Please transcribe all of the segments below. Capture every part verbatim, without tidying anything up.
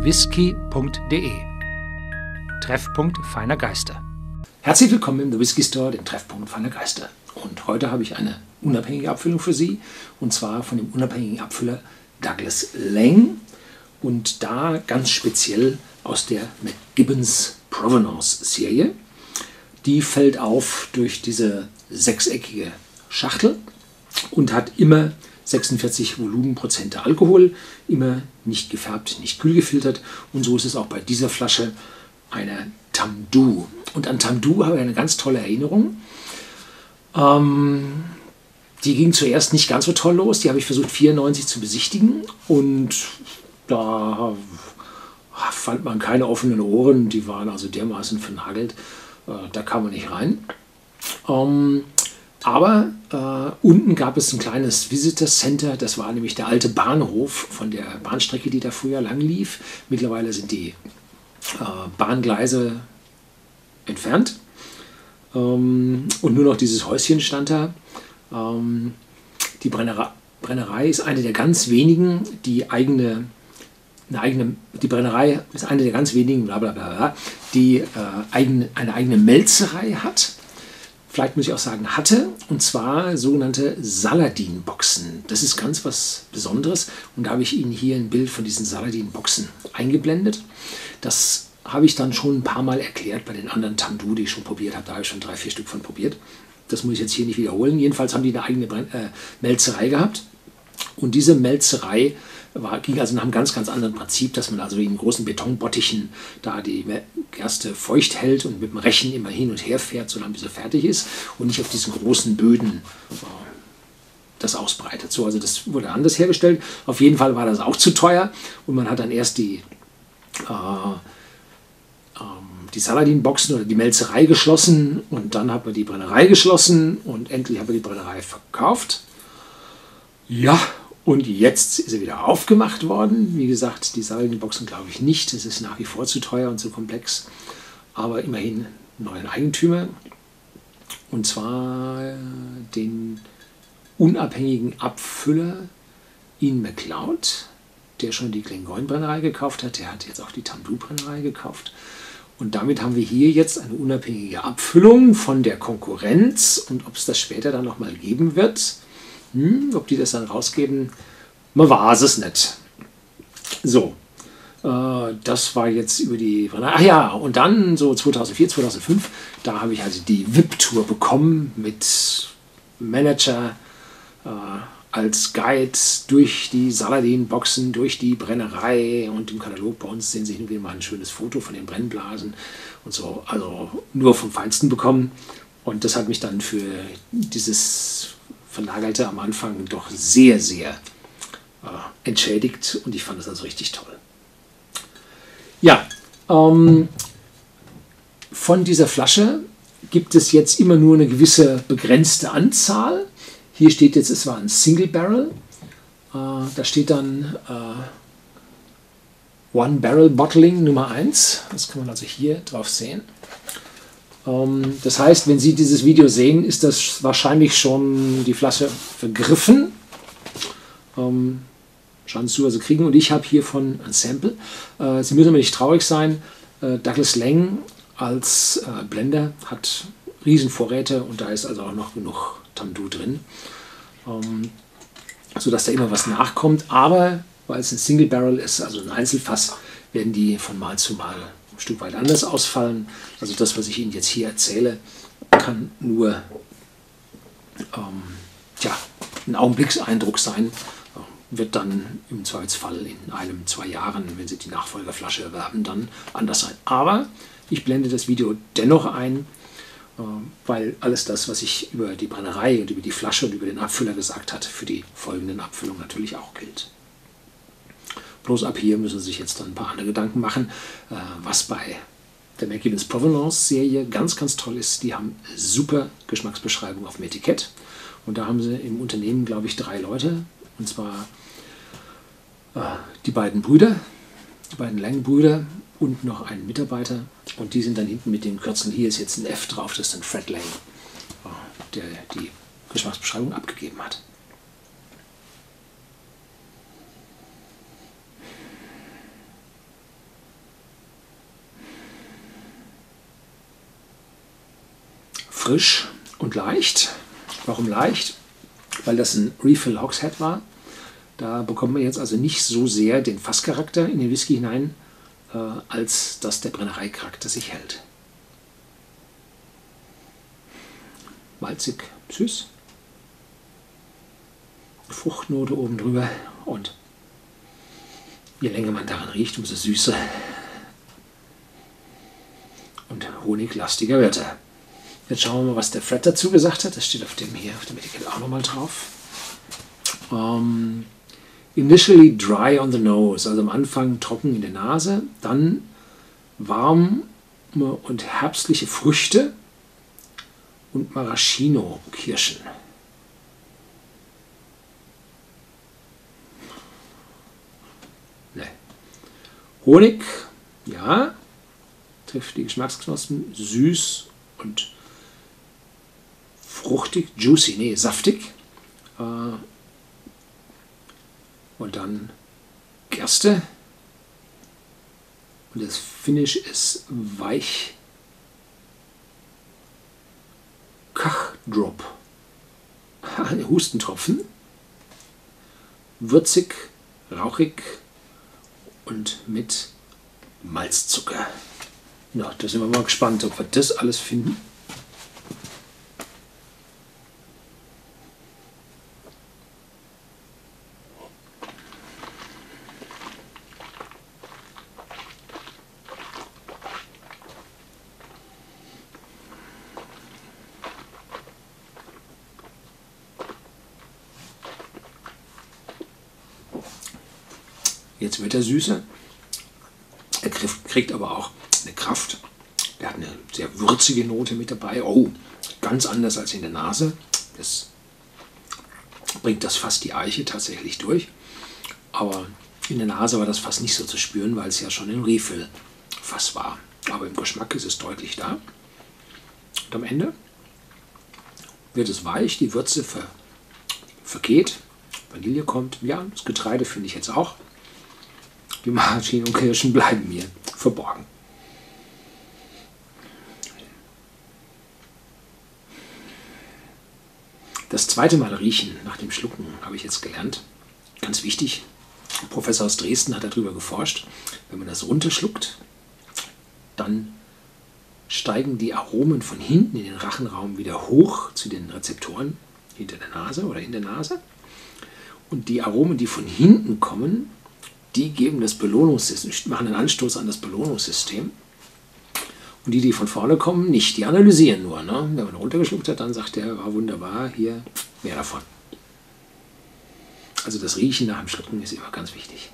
whisky punkt de. Treffpunkt feiner Geister. Herzlich willkommen im The Whisky Store, dem Treffpunkt feiner Geister. Und heute habe ich eine unabhängige Abfüllung für Sie, und zwar von dem unabhängigen Abfüller Douglas Laing, und da ganz speziell aus der McGibbon's Provenance Serie. Die fällt auf durch diese sechseckige Schachtel und hat immer sechsundvierzig Volumenprozent Alkohol, immer nicht gefärbt, nicht kühl gefiltert, und so ist es auch bei dieser Flasche eine Tamdhu. Und an Tamdhu habe ich eine ganz tolle Erinnerung. Ähm, die ging zuerst nicht ganz so toll los, die habe ich versucht vierundneunzig zu besichtigen, und da fand man keine offenen Ohren, die waren also dermaßen vernagelt, äh, da kam man nicht rein. Ähm, Aber äh, unten gab es ein kleines Visitor Center, das war nämlich der alte Bahnhof von der Bahnstrecke, die da früher lang lief. Mittlerweile sind die äh, Bahngleise entfernt ähm, und nur noch dieses Häuschen stand da. Ähm, die Brennerei, Brennerei ist eine der ganz wenigen, die eigene, eine eigene, die Brennerei ist eine der ganz wenigen, bla bla bla, die äh, eigene, eine eigene Melzerei hat. Vielleicht muss ich auch sagen, hatte, und zwar sogenannte Saladin-Boxen. Das ist ganz was Besonderes, und da habe ich Ihnen hier ein Bild von diesen Saladin-Boxen eingeblendet. Das habe ich dann schon ein paar Mal erklärt bei den anderen Tamdhu, die ich schon probiert habe. Da habe ich schon drei, vier Stück von probiert. Das muss ich jetzt hier nicht wiederholen. Jedenfalls haben die eine eigene Brenn äh, Melzerei gehabt, und diese Melzerei war, ging also nach einem ganz, ganz anderen Prinzip, dass man also in großen Betonbottichen da die Gerste feucht hält und mit dem Rechen immer hin und her fährt, solange bis er fertig ist, und nicht auf diesen großen Böden äh, das ausbreitet. So, also das wurde anders hergestellt. Auf jeden Fall war das auch zu teuer, und man hat dann erst die, äh, ähm, die Saladin-Boxen oder die Melzerei geschlossen, und dann hat man die Brennerei geschlossen, und endlich hat man die Brennerei verkauft. Ja, und jetzt ist er wieder aufgemacht worden. Wie gesagt, die Saladin-Boxen glaube ich nicht. Es ist nach wie vor zu teuer und zu komplex. Aber immerhin neuen Eigentümer. Und zwar den unabhängigen Abfüller Ian MacLeod, der schon die Glengoyne-Brennerei gekauft hat. Der hat jetzt auch die Tamdhu-Brennerei gekauft. Und damit haben wir hier jetzt eine unabhängige Abfüllung von der Konkurrenz. Und ob es das später dann nochmal geben wird, Hm, ob die das dann rausgeben, man weiß es nicht. So, äh, das war jetzt über die... Ach ja, und dann so zweitausendvier, zweitausendfünf, da habe ich also die V I P-Tour bekommen mit Manager äh, als Guide durch die Saladin-Boxen, durch die Brennerei, und im Katalog bei uns sehen Sie hin und wieder mal ein schönes Foto von den Brennblasen und so, also nur vom Feinsten bekommen. Und das hat mich dann für dieses Vernagelte am Anfang doch sehr, sehr äh, entschädigt, und ich fand das also richtig toll. Ja, ähm, von dieser Flasche gibt es jetzt immer nur eine gewisse begrenzte Anzahl. Hier steht jetzt, es war ein Single Barrel. Äh, da steht dann äh, One Barrel Bottling Nummer eins. Das kann man also hier drauf sehen. Das heißt, wenn Sie dieses Video sehen, ist das wahrscheinlich schon die Flasche vergriffen. Ähm, schauen Sie zu, also kriegen. Und ich habe hiervon ein Sample. Äh, Sie müssen aber nicht traurig sein. Äh, Douglas Laing als äh, Blender hat Riesenvorräte, und da ist also auch noch genug Tamdhu drin, ähm, sodass da immer was nachkommt. Aber weil es ein Single Barrel ist, also ein Einzelfass, werden die von Mal zu Mal ein Stück weit anders ausfallen. Also das, was ich Ihnen jetzt hier erzähle, kann nur ähm, ja, ein Augenblickseindruck sein, wird dann im Zweifelsfall in einem, zwei Jahren, wenn Sie die Nachfolgerflasche erwerben, dann anders sein. Aber ich blende das Video dennoch ein, äh, weil alles das, was ich über die Brennerei und über die Flasche und über den Abfüller gesagt habe, für die folgenden Abfüllungen natürlich auch gilt. Bloß ab hier müssen Sie sich jetzt dann ein paar andere Gedanken machen, äh, was bei der McGibbon's Provenance Serie ganz, ganz toll ist. Die haben super Geschmacksbeschreibung auf dem Etikett. Und da haben sie im Unternehmen, glaube ich, drei Leute. Und zwar äh, die beiden Brüder, die beiden Lang-Brüder und noch einen Mitarbeiter. Und die sind dann hinten mit dem Kürzel, hier ist jetzt ein F drauf, das ist dann Fred Lang, äh, der die Geschmacksbeschreibung abgegeben hat. frisch und leicht. Warum leicht? Weil das ein Refill Hogshead war. Da bekommt man jetzt also nicht so sehr den Fasscharakter in den Whisky hinein, äh, als dass der Brennereicharakter sich hält. Malzig, süß. Fruchtnote oben drüber und je länger man daran riecht, umso süßer und honiglastiger wird er. Jetzt schauen wir mal, was der Fred dazu gesagt hat. Das steht auf dem hier, auf dem Etikett auch nochmal drauf. Um, initially dry on the nose, also am Anfang trocken in der Nase, dann warme und herbstliche Früchte und Maraschino-Kirschen. Nee. Honig, ja, trifft die Geschmacksknospen, süß und fruchtig, juicy, nee, saftig. Äh, und dann Gerste. Und das Finish ist weich. Kachdrop. Hustentropfen. Würzig, rauchig und mit Malzzucker. Ja, da sind wir mal gespannt, ob wir das alles finden. Jetzt wird er süßer. Er kriegt aber auch eine Kraft. Er hat eine sehr würzige Note mit dabei. Oh, ganz anders als in der Nase. Das bringt das Fass die Eiche tatsächlich durch. Aber in der Nase war das Fass nicht so zu spüren, weil es ja schon ein Refill-Fass war. Aber im Geschmack ist es deutlich da. Und am Ende wird es weich, die Würze ver vergeht, Vanille kommt. Ja, das Getreide finde ich jetzt auch. Die Maraschino und Kirschen bleiben mir verborgen. Das zweite Mal riechen nach dem Schlucken habe ich jetzt gelernt. Ganz wichtig. Ein Professor aus Dresden hat darüber geforscht. Wenn man das runterschluckt, dann steigen die Aromen von hinten in den Rachenraum wieder hoch zu den Rezeptoren hinter der Nase oder in der Nase. Und die Aromen, die von hinten kommen, die geben das Belohnungssystem, machen einen Anstoß an das Belohnungssystem. Und die, die von vorne kommen, nicht. Die analysieren nur. Ne? Wenn man runtergeschluckt hat, dann sagt der, war wunderbar, hier mehr davon. Also das Riechen nach dem Schlucken ist immer ganz wichtig.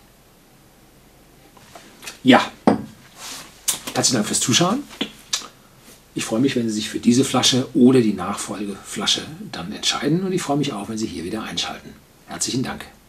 Ja, herzlichen Dank fürs Zuschauen. Ich freue mich, wenn Sie sich für diese Flasche oder die Nachfolgeflasche dann entscheiden. Und ich freue mich auch, wenn Sie hier wieder einschalten. Herzlichen Dank.